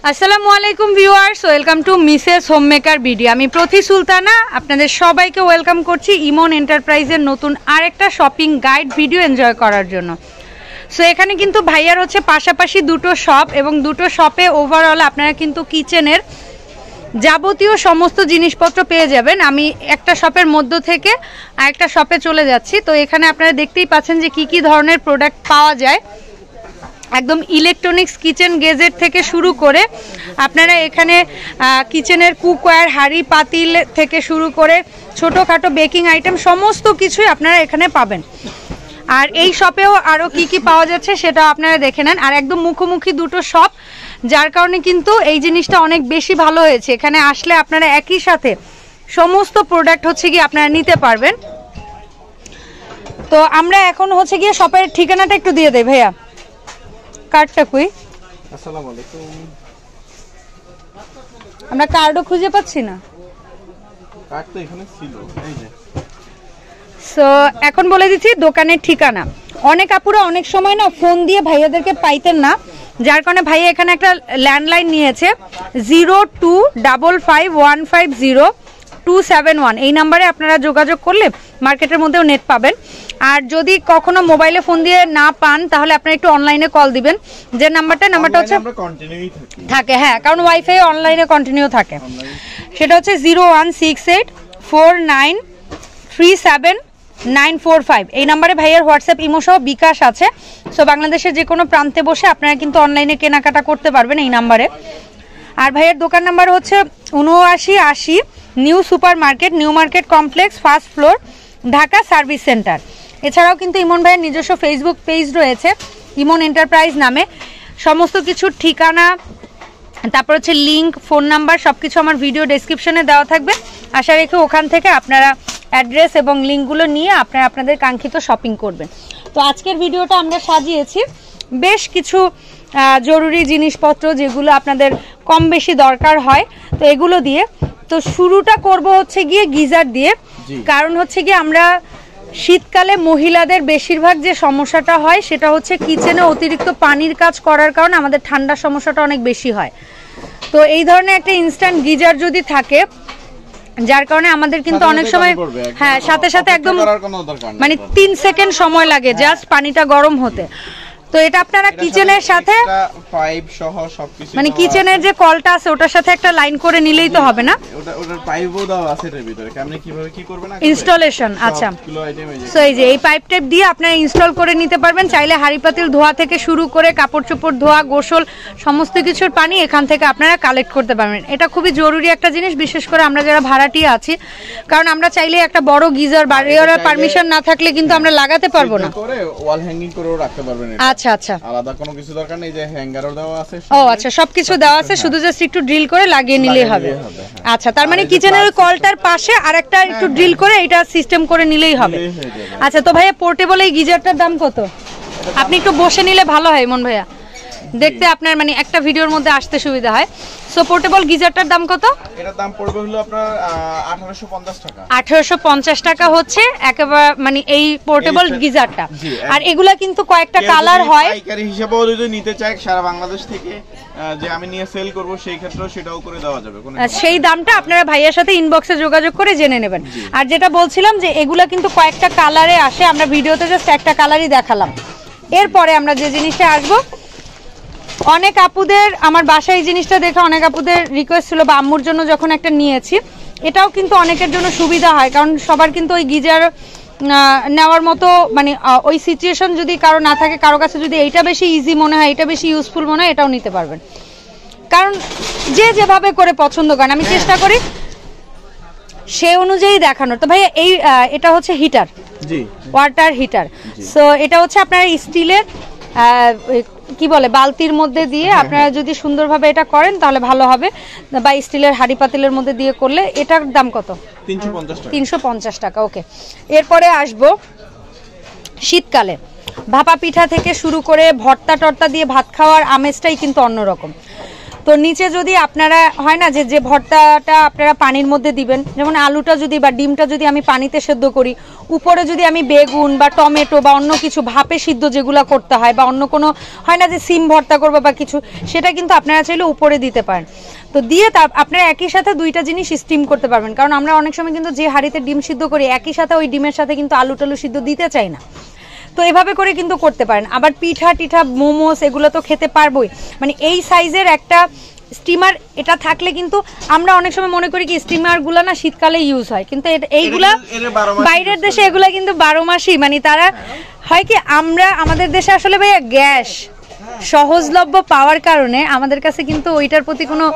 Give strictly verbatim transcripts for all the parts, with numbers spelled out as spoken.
আসসালামু আলাইকুম viewers, welcome to Mrs homemaker video. আমি প্রতি সুলতানা আপনাদের সবাইকে ওয়েলকাম করছি ইমন এন্টারপ্রাইজের নতুন আরেকটা শপিং গাইড ভিডিও এনজয় করার জন্য। সো এখানে কিন্তু ভাইয়ার হচ্ছে পাশাপাশি দুটো শপ এবং দুটো শপে ওভারঅল আপনারা কিন্তু কিচেনের যাবতীয় সমস্ত জিনিসপত্র পেয়ে যাবেন। আমি একটা শপের মধ্য থেকে আরেকটা শপে চলে যাচ্ছি। তো এখানে আপনারা দেখতেই পাচ্ছেন যে কি কি ধরনের প্রোডাক্ট পাওয়া যায়। একদম ইলেকট্রনিক্স কিচেন গেজেট থেকে শুরু করে আপনারা এখানে কিচেনের কুকওয়্যার, হাঁড়ি পাতিল থেকে শুরু করে ছোটোখাটো বেকিং আইটেম সমস্ত কিছুই আপনারা এখানে পাবেন। আর এই শপেও আরও কি কি পাওয়া যাচ্ছে সেটাও আপনারা দেখে নেন। আর একদম মুখোমুখি দুটো শপ, যার কারণে কিন্তু এই জিনিসটা অনেক বেশি ভালো হয়েছে। এখানে আসলে আপনারা একই সাথে সমস্ত প্রোডাক্ট হচ্ছে গিয়ে আপনারা নিতে পারবেন। তো আমরা এখন হচ্ছে গিয়ে শপের ঠিকানাটা একটু দিয়ে দেই ভাইয়া। কার্ডটা কই? আসসালামু আলাইকুম। আমরা কার্ডও খুঁজে পাচ্ছি না। কার্ড তো এখানে ছিল, এই যে। সো এখন বলে দিচ্ছি দোকানের ঠিকানা। অনেক আপুরা অনেক সময় না ফোন দিয়ে ভাইয়াদেরকে পাইতেন না, যার কারণে ভাইয়া এখানে একটা ল্যান্ডলাইন নিয়েছে zero two double five one five zero two seven one. এই নাম্বারে আপনারা যোগাযোগ করলে মার্কেটের মধ্যেও নেট পাবেন। আর যদি কখনো মোবাইলে ফোন দিয়ে না পান তাহলে আপনারা একটু অনলাইনে কল দিবেন। যে নাম্বারটা নাম্বারটা হচ্ছে থাকে, হ্যাঁ, কারণ ওয়াইফাই অনলাইনে কন্টিনিউ থাকে। সেটা হচ্ছে zero one six eight four nine three seven nine four five. এই নাম্বারে ভাইয়ের হোয়াটসঅ্যাপ, ইমো সহ বিকাশ আছে। সো বাংলাদেশের যে কোনো প্রান্তে বসে আপনারা কিন্তু অনলাইনে কেনাকাটা করতে পারবেন এই নাম্বারে। আর ভাইয়ের দোকান নাম্বার হচ্ছে উনআশি আশি new supermarket, new market complex, first floor, Dhaka service centre. এছাড়াও কিন্তু ইমন ভাইয়ের নিজস্ব ফেসবুক পেজ রয়েছে ইমন এন্টারপ্রাইজ নামে। সমস্ত কিছুর ঠিকানা, তারপর হচ্ছে লিঙ্ক, ফোন নাম্বার সব কিছু আমার ভিডিও ডেসক্রিপশনে দেওয়া থাকবে। আশা রেখে ওখান থেকে আপনারা অ্যাড্রেস এবং লিঙ্কগুলো নিয়ে আপনারা আপনাদের কাঙ্ক্ষিত শপিং করবেন। তো আজকের ভিডিওটা আমরা সাজিয়েছি বেশ কিছু জরুরি জিনিসপত্র যেগুলো আপনাদের কম বেশি দরকার হয়, তো এগুলো দিয়ে। তো শুরুটা করব হচ্ছে গিয়ে গিজার দিয়ে। কারণ হচ্ছে গিয়ে আমরা শীতকালে মহিলাদের বেশিরভাগ যে সমস্যাটা হয় সেটা হচ্ছে কিচেনে অতিরিক্ত পানির কাজ করার কারণে আমাদের ঠান্ডার সমস্যাটা অনেক বেশি হয়। তো এই ধরনের একটা ইনস্ট্যান্ট গিজার যদি থাকে, যার কারণে আমাদের কিন্তু অনেক সময় হ্যাঁ সাথে সাথে একদম মানে তিন সেকেন্ড সময় লাগে জাস্ট পানিটা গরম হতে। তো এটা আপনারা কিচেনের সাথে পাইপ সহ সবকিছু মানে কিচেনের যে কলটা আছে ওটার সাথে একটা লাইন করে নিলেই তো হবে না, ওটা ওটার পাইপও দাও আছে এর ভিতরে। কেমনে কিভাবে কি করবে না ইনস্টলেশন। আচ্ছা, সো এই যে এই পাইপ টেপ দিয়ে আপনারা ইনস্টল করে নিতে পারবেন। চাইলে হাঁড়ি পাতিল ধোয়া থেকে শুরু করে কাপড় চোপড় ধোয়া, গোসল সমস্ত কিছুর পানি এখান থেকে আপনারা কালেক্ট করতে পারবেন। এটা খুবই জরুরি একটা জিনিস, বিশেষ করে আমরা যারা ভাড়াটিয়া আছি। কারণ আমরা চাইলে একটা বড় গিজার বাড়িওয়ার পারমিশন না থাকলে কিন্তু আমরা লাগাতে পারবো না। করে ওয়াল হ্যাঙ্গিং করেও রাখতে পারবেন। আচ্ছা আচ্ছা, আলাদা কোনো কিছু দরকার নেই, যে হ্যাঙ্গারও দেওয়া আছে। ও আচ্ছা, সবকিছু দেওয়া আছে, শুধু জাস্ট একটু ড্রিল করে লাগিয়ে নিলেই হবে। আচ্ছা, তার মানে কিচেনের ওই কলটার পাশে আরেকটা একটু ড্রিল করে এটা সিস্টেম করে নিলেই হবে। আচ্ছা, তো ভাইয়া পোর্টেবল এই গিজারটার দাম কত? আপনি একটু বসে নিলে ভালো হয় মন ভাইয়া, দেখতে আপনার মানে একটা ভিডিওর মধ্যে আসতে সুবিধা হয়। সো পোর্টেবল গিজারটার দাম কত? এটার দাম পড়বে হলো আপনার আঠারোশো পঞ্চাশ টাকা। আঠারোশো পঞ্চাশ টাকা হচ্ছে একেবারে মানে এই পোর্টেবল গিজারটা। আর এগুলা কিন্তু কয়েকটা কালার হয়। পাইকারি হিসেবেও যদি নিতে চাই সারা বাংলাদেশ থেকে, যে আমি নিয়ে সেল করব, সেই ক্ষেত্রেও সেটাও করে দেওয়া যাবে। সেই দামটা আপনারা ভাইয়ার সাথে ইনবক্সে যোগাযোগ করে জেনে নেবেন। আর যেটা বলছিলাম যে এগুলা কিন্তু কয়েকটা কালারে আসে, আমরা ভিডিওতে জাস্ট একটা কালারই দেখালাম। এরপরে আমরা যে জিনিসটা আসবো, অনেক আপুদের আমার বাসায় এই জিনিসটা দেখে অনেক আপুদের রিকোয়েস্ট ছিল, বা আম্মুর জন্য যখন একটা নিয়েছি, এটাও কিন্তু অনেকের জন্য সুবিধা হয়। কারণ সবার কিন্তু ওই গিজার নেওয়ার মতো মানে ওই সিচুয়েশন যদি কারো না থাকে, কারো কাছে যদি এইটা বেশি ইজি মনে হয়, এটা বেশি ইউজফুল মনে হয়, এটাও নিতে পারবেন। কারণ যে যেভাবে করে পছন্দ করেন, আমি চেষ্টা করি সে অনুযায়ী দেখানোর। তো ভাইয়া এই এটা হচ্ছে হিটার, জি, ওয়াটার হিটার। সো এটা হচ্ছে আপনার স্টিলের কি বলে বালতির মধ্যে দিয়ে আপনারা যদি সুন্দরভাবে এটা করেন তাহলে ভালো হবে, বা স্টিলের হাঁড়ি পাতিলের মধ্যে দিয়ে করলে। এটার দাম কত? তিনশো পঞ্চাশ টাকা। ওকে, এরপরে আসবো শীতকালে ভাপা পিঠা থেকে শুরু করে ভর্তা টর্তা দিয়ে ভাত খাওয়ার আমেজটাই কিন্তু অন্যরকম। তো নিচে যদি আপনারা হয় না যে যে ভর্তাটা আপনারা পানির মধ্যে দিবেন, যেমন আলুটা যদি বা ডিমটা যদি আমি পানিতে সেদ্ধ করি, উপরে যদি আমি বেগুন বা টমেটো বা অন্য কিছু ভাপে সিদ্ধ যেগুলো করতে হয় বা অন্য কোনো হয় না যে সিম ভর্তা করবো বা কিছু, সেটা কিন্তু আপনারা চাইলে উপরে দিতে পারেন। তো দিয়ে তা আপনারা একই সাথে দুইটা জিনিস স্টিম করতে পারবেন, কারণ আমরা অনেক সময় কিন্তু যে হাঁড়িতে ডিম সিদ্ধ করি একই সাথে ওই ডিমের সাথে কিন্তু আলু টালু সিদ্ধ দিতে চাই না। তো এভাবে করে কিন্তু করতে পারেন। আবার পিঠা টিঠা মোমোস এগুলো তো খেতে পারবোই, মানে এই সাইজের একটা স্টিমার এটা থাকলে কিন্তু আমরা অনেক সময় মনে করি কি স্টিমারগুলো না শীতকালে ইউজ হয়, কিন্তু এইগুলা বাইরের দেশে এগুলা কিন্তু বারো মাসই, মানে তারা হয় কি আমরা আমাদের দেশে আসলে ভাইয়া গ্যাস সহজলভ্য পাওয়ার কারণে আমাদের কাছে কিন্তু ওইটার প্রতি কোনো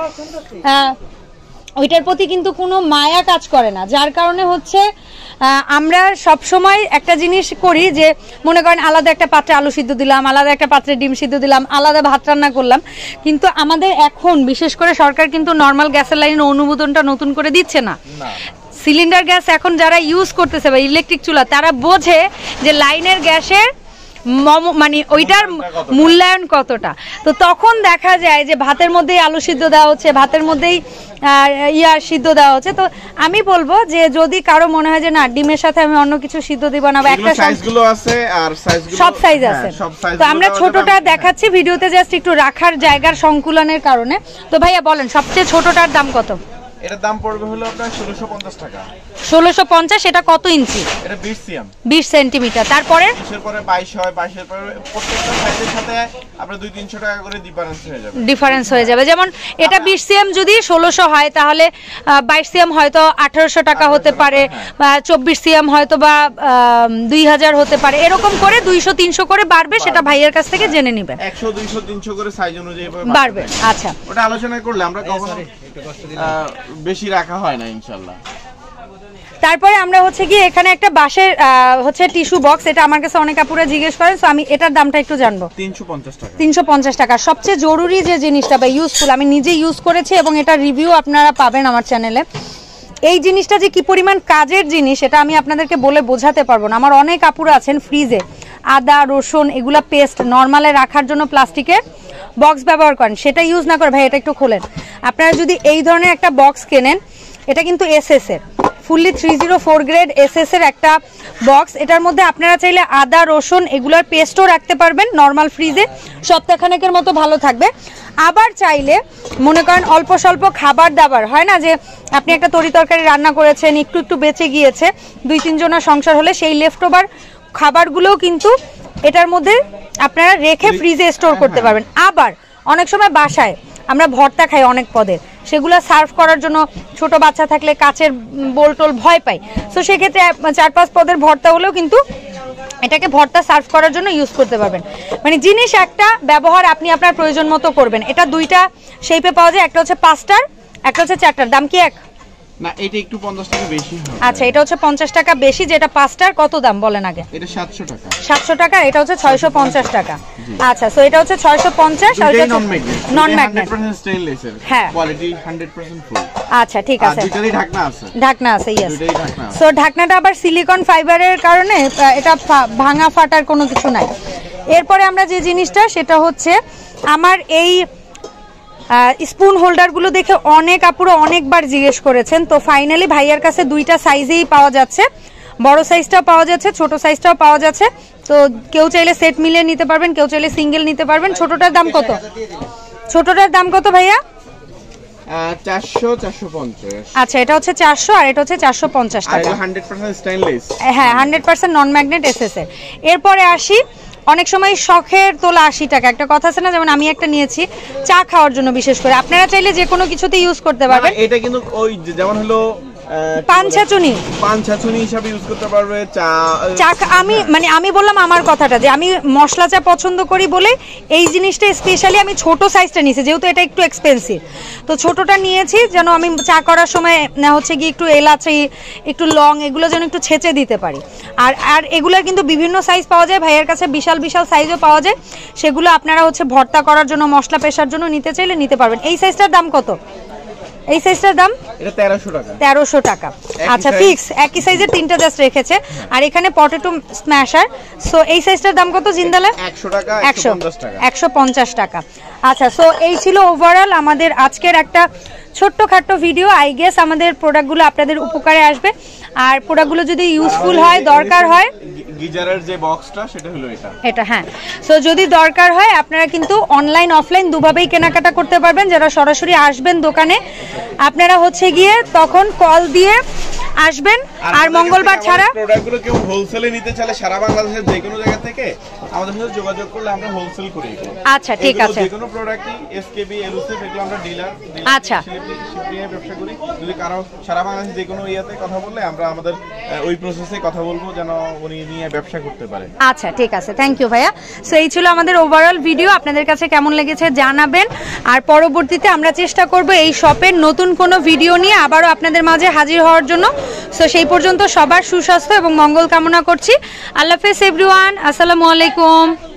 ওইটার প্রতি কিন্তু কোনো মায়া কাজ করে না, যার কারণে হচ্ছে আমরা সব সময় একটা জিনিস করি যে মনে করেন আলাদা একটা পাত্রে আলু সিদ্ধ দিলাম, আলাদা একটা পাত্রে ডিম সিদ্ধ দিলাম, আলাদা ভাত রান্না করলাম। কিন্তু আমাদের এখন বিশেষ করে সরকার কিন্তু নর্মাল গ্যাসের লাইনের অনুমোদনটা নতুন করে দিচ্ছে না। সিলিন্ডার গ্যাস এখন যারা ইউজ করতেছে বা ইলেকট্রিক চুলা তারা বোঝে যে লাইনের গ্যাসের মানে ওইটার মূল্যায়ন কতটা। তো তখন দেখা যায় যে ভাতের মধ্যেই আলু সিদ্ধ দেওয়া হচ্ছে, ভাতের মধ্যেই ইয়ার সিদ্ধ দেওয়া হচ্ছে। তো আমি বলবো যে যদি কারো মনে হয় যে না ডিমের সাথে আমি অন্য কিছু সিদ্ধ দিব না, বা একটা সাইজগুলো আছে আর সাইজগুলো সব সাইজ আছে, তো আমরা ছোটটা দেখাচ্ছি ভিডিওতে জাস্ট একটু রাখার জায়গার সংকুলনের কারণে। তো ভাইয়া বলেন সবচেয়ে ছোটটার দাম কত? এটার দাম পড়বে হলো আপনার ষোলোশো পঞ্চাশ টাকা। ষোলোশো পঞ্চাশ। এটা কত ইঞ্চি? এটা বিশ সিএম, বিশ সেন্টিমিটার। তারপরে বিশের পরে বাইশ হয়, বাইশ এর পরে প্রত্যেকটা সাইজের সাথে আপনার দুই তিনশো টাকা করে ডিফারেন্স হয়ে যাবে। ডিফারেন্স হয়ে যাবে, যেমন এটা বিশ সিএম যদি ষোলোশো হয় তাহলে বাইশ সিএম হয়তো আঠারোশো টাকা হতে পারে, বা চব্বিশ সিএম হয়তো বা দুই হাজার হতে পারে, এরকম করে দুইশো তিনশো করে বাড়বে। সেটা ভাইয়ের কাছ থেকে জেনে নেবেন। একশো দুইশো তিনশো করে সাইজ অনুযায়ী বাড়বে। আচ্ছা, ওটা আলোচনা করলে আমরা কখনো বেশি রাখা হয় না ইনশাআল্লাহ। তারপরে আমরা হচ্ছে কি এখানে একটা বাঁশের হচ্ছে টিস্যু বক্স, এটা আমার কাছে অনেক আপুরা জিজ্ঞেস করেন, সো আমি এটার দামটা একটু জানবো। তিনশো পঞ্চাশ টাকা। তিনশো পঞ্চাশ টাকা। সবচেয়ে জরুরি যে জিনিসটা বা ইউজফুল, আমি নিজে ইউজ করেছি এবং এটা রিভিউ আপনারা পাবেন আমার চ্যানেলে। এই জিনিসটা যে কি পরিমাণ কাজের জিনিস এটা আমি আপনাদেরকে বলে বোঝাতে পারবো না। আমার অনেক আপুরা আছেন ফ্রিজে আদা রসুন এগুলা পেস্ট নর্মালে রাখার জন্য প্লাস্টিকের বক্স ব্যবহার করেন, সেটা ইউজ না করে ভাই এটা একটু খোলেন। আপনারা যদি এই ধরনের একটা বক্স কেনেন, এটা কিন্তু এসএস এর fully three zero four grade SS এর একটা বক্স। এটার মধ্যে আপনারা চাইলে আদা রসুন এগুলোর পেস্টও রাখতে পারবেন নর্মাল ফ্রিজে, সপ্তাহখানেকের মতো ভালো থাকবে। আবার চাইলে মনে করেন অল্প স্বল্প খাবার দাবার হয় না যে আপনি একটা তরি তরকারি রান্না করেছেন, একটু একটু বেঁচে গিয়েছে, দুই তিনজনের সংসার হলে সেই লেফট ওভার খাবারগুলোও কিন্তু এটার মধ্যে আপনারা রেখে ফ্রিজে স্টোর করতে পারবেন। আবার অনেক সময় বাসায় আমরা ভর্তা খাই অনেক পদের, সেগুলো সার্ভ করার জন্য ছোট বাচ্চা থাকলে কাচের বোলটোল ভয় পাই, সো সেক্ষেত্রে চার পাঁচ পদের ভর্তা হলেও কিন্তু এটাকে ভর্তা সার্ভ করার জন্য ইউজ করতে পারবেন। মানে জিনিস একটা ব্যবহার আপনি আপনার প্রয়োজন মতো করবেন। এটা দুইটা শেপে পাওয়া যায়, একটা হচ্ছে পাঁচটার, একটা হচ্ছে চারটার। দাম কি এক? না, এটা একটু পঞ্চাশ টাকা বেশি হবে। আচ্ছা, এটা হচ্ছে পঞ্চাশ টাকা বেশি, যেটা পাঁচটার কত দাম বলেন আগে? এটা সাতশো টাকা। সাতশো টাকা। এটা হচ্ছে ছয়শো পঞ্চাশ টাকা। আচ্ছা, সো এটা হচ্ছে ছয়শো পঞ্চাশ আর এটা non magnet. Non magnet stainless এর, হ্যাঁ, কোয়ালিটি হান্ড্রেড পার্সেন্ট ফুল। আচ্ছা, ঠিক আছে। দুটোরই ঢাকনা আছে। ঢাকনা আছে, ইয়েস। দুটোরই ঢাকনা আছে। সো ঢাকনাটা আবার সিলিকন ফাইবারের কারণে এটা ভাঙা ফাটার কোনো কিছু নাই। এরপরে আমরা যে জিনিসটা সেটা হচ্ছে আমার এই স্পুন হোল্ডারগুলো দেখে অনেক আপুরা অনেকবার জিজ্ঞেস করেছেন, তো ফাইনালি ভাইয়ার কাছে দুইটা সাইজেই পাওয়া যাচ্ছে, বড় সাইজটাও পাওয়া যাচ্ছে, ছোট সাইজটাও পাওয়া যাচ্ছে। তো কেউ চাইলে সেট মিলিয়ে নিতে পারবেন, কেউ চাইলে সিঙ্গেল নিতে পারবেন। ছোটটার দাম কত? ছোটটার দাম কত ভাইয়া? চারশো চারশো পঞ্চাশ। আচ্ছা, এটা হচ্ছে চারশো আর এটা হচ্ছে চারশো পঞ্চাশ টাকা। হান্ড্রেড পার্সেন্ট স্টেইনলেস, হ্যাঁ, hundred percent non magnet SS এর। এরপরে আসি, অনেক সময় শখের তোলা আশি টাকা একটা কথা আছে না, যেমন আমি একটা নিয়েছি চা খাওয়ার জন্য, বিশেষ করে আপনারা চাইলে যে কোনো কিছুতে ইউজ করতে পারবেন। এটা কিন্তু ওই যেমন হলো পান ছাঁচুনি, পান ছাঁচুনি হিসাবে ইউজ করতে পারবে। চা চা আমি মানে আমি বললাম আমার কথাটা যে আমি মশলা চা পছন্দ করি বলে এই জিনিসটা স্পেশালি আমি ছোট সাইজটা নিয়েছি, যেহেতু এটা একটু এক্সপেন্সিভ। তো ছোটটা নিয়েছি যেন আমি চা করার সময় না হচ্ছে কি একটু এলাচি একটু লং এগুলো যেন একটু ছেঁচে দিতে পারি। আর আর এগুলোর কিন্তু বিভিন্ন সাইজ পাওয়া যায়, ভাইয়ের কাছে বিশাল বিশাল সাইজও পাওয়া যায়, সেগুলো আপনারা হচ্ছে ভর্তা করার জন্য মশলা পেশার জন্য নিতে চাইলে নিতে পারবেন। এই সাইজটার দাম কত? এই সাইজটার দাম এটা তেরোশো টাকা তেরোশো টাকা আচ্ছা ফিক্স একই সাইজের তিনটা জাস্ট রেখেছে আর এখানে পটেটো স্ম্যাশার সো এই সাইজটার দাম কত জিন্দালে একশো টাকা একশো পঞ্চাশ টাকা আচ্ছা সো এই ছিল ওভারঅল আমাদের আজকের একটা ছোট্টখাট্টো ভিডিও আই গেস আমাদের প্রোডাক্টগুলো আপনাদের উপকারে আসবে আর প্রোডাক্টগুলো যদি ইউজফুল হয় দরকার হয় গিজারের যে বক্সটা সেটা হলো এটা এটা হ্যাঁ সো যদি দরকার হয় আপনারা কিন্তু অনলাইন অফলাইন দুভাবেই কেনাকাটা করতে পারবেন যারা সরাসরি আসবেন দোকানে আপনারা হচ্ছে গিয়ে তখন কল দিয়ে আসবেন আর মঙ্গলবার ছাড়া প্রোডাক্টগুলো কেউ হোলসেলে নিতে চাইলে সারা বাংলাদেশের যে কোনো জায়গা থেকে আমাদের সাথে যোগাযোগ করলে আমরা হোলসেল করি আচ্ছা ঠিক আছে যে কোনো প্রোডাক্টই এসকেবি এলুসিভ এগুলো আমরা ডিলার আচ্ছা শিপিং এর ব্যবসা করি যদি কারো সারা বাংলাদেশে যে কোনো ইয়াতে কথা বললে আমরা আমাদের ওই প্রসেসে কথা বলবো যেন উনি নিয়ে ব্যবসা করতে পারে আচ্ছা ঠিক আছে থ্যাংক ইউ ভাইয়া সো এই ছিল আমাদের ওভারঅল ভিডিও আপনাদের কাছে কেমন লেগেছে জানাবেন আর পরবর্তীতে আমরা চেষ্টা করব এই শপের নতুন কোনো ভিডিও নিয়ে আবারও আপনাদের মাঝে হাজির হওয়ার জন্য সো সেই পর্যন্ত সবার সুস্বাস্থ্য এবং মঙ্গল কামনা করছি আল্লাহ হাফেজ এভরিওয়ান আসসালামু আলাইকুম